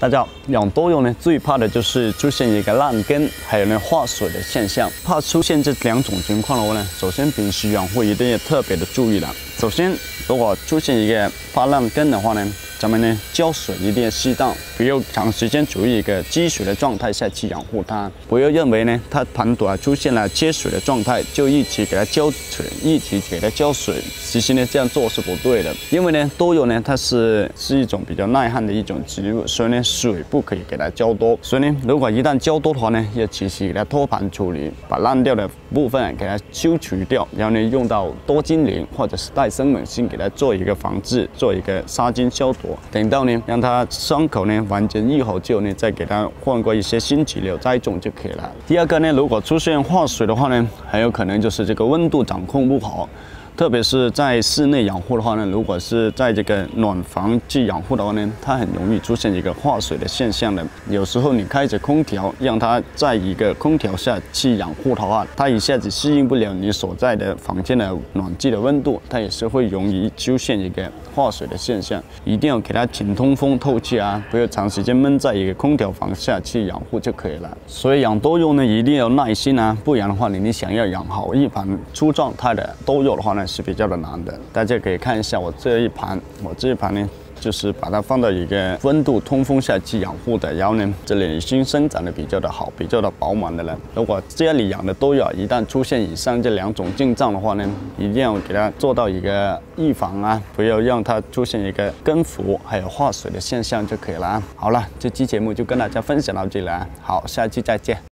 大家好，养多肉呢最怕的就是出现一个烂根，还有呢化水的现象。怕出现这两种情况的话呢，首先平时养护一定要特别的注意了。首先，如果出现一个发烂根的话呢，咱们呢浇水一定要适当，不要长时间处于一个积水的状态下去养护它。不要认为呢它盘朵出现了缺水的状态，就一起给它浇水，一起给它浇水。其实呢这样做是不对的，因为呢多肉呢它是一种比较耐旱的一种植物，所以呢水不可以给它浇多。所以呢如果一旦浇多的话呢，要及时给它脱盘处理，把烂掉的部分给它修除掉，然后呢用到多精灵或者是戴森锰锌给它做一个防治，做一个杀菌消毒。等到呢让它伤口呢完全愈合之后呢，再给它换过一些新植料栽种就可以了。第二个呢，如果出现化水的话呢，很有可能就是这个温度掌控不好。特别是在室内养护的话呢，如果是在这个暖房去养护的话呢，它很容易出现一个化水的现象的。有时候你开着空调，让它在一个空调下去养护的话，它一下子适应不了你所在的房间的暖气的温度，它也是会容易出现一个化水的现象。一定要给它请通风透气啊，不要长时间闷在一个空调房下去养护就可以了。所以养多肉呢，一定要耐心啊，不然的话你想要养好一盘出状态的多肉的话呢，是比较的难的。大家可以看一下我这一盘呢，就是把它放到一个温度通风下去养护的，然后呢，这里已经生长的比较的好，比较的饱满的了。如果家里养的多肉一旦出现以上这两种症状的话呢，一定要给它做到一个预防啊，不要让它出现一个根腐还有化水的现象就可以了啊。好了，这期节目就跟大家分享到这里了，好，下期再见。